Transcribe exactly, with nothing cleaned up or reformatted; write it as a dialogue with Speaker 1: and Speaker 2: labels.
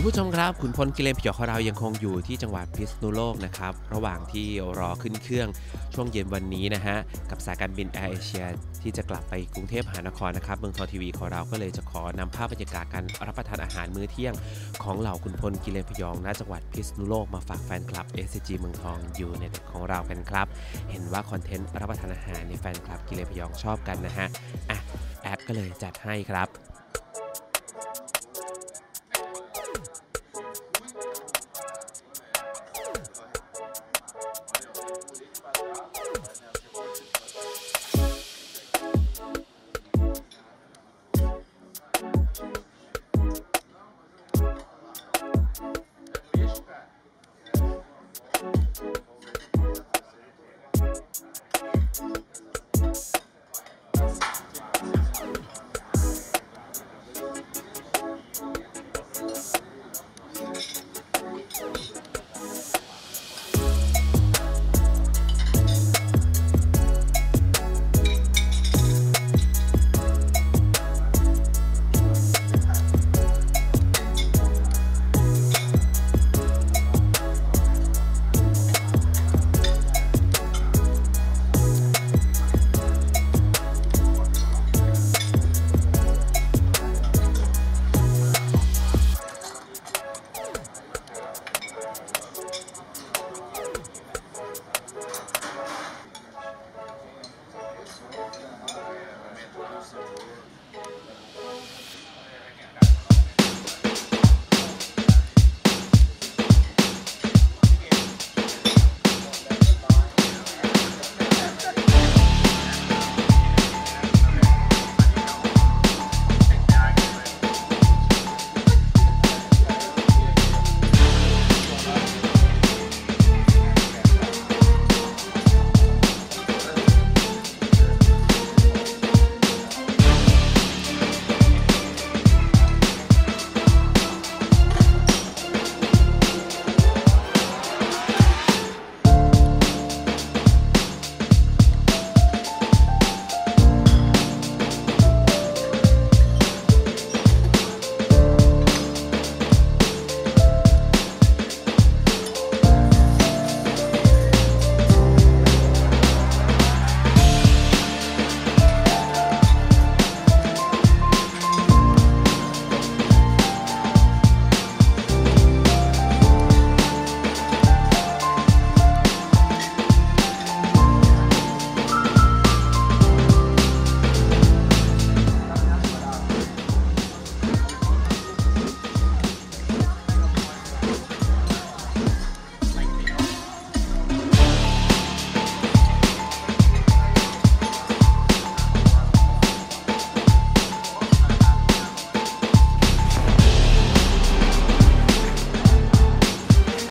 Speaker 1: ผู้ชมครับขุนพลกิเลนพยองของเรายังคงอยู่ที่จังหวัดพิษณุโลกนะครับระหว่างที่รอขึ้นเครื่องช่วงเย็นวันนี้นะฮะกับสายการบินแอร์เอเชียที่จะกลับไปกรุงเทพมหานครนะครับเมืองทองทีวีของเราก็เลยจะขอนำภาพบรรยากาศการรับประทานอาหารมื้อเที่ยงของเหล่าขุนพลกิเลนพยองณจังหวัดพิษณุโลกมาฝากแฟนคลับ เอส ซี จี เมืองทองอยู่ในของเรากันครับเห็นว่าคอนเทนต์รับประทานอาหารในแฟนคลับกิเลนพยองชอบกันนะฮะอ่ะแอดก็เลยจัดให้ครับ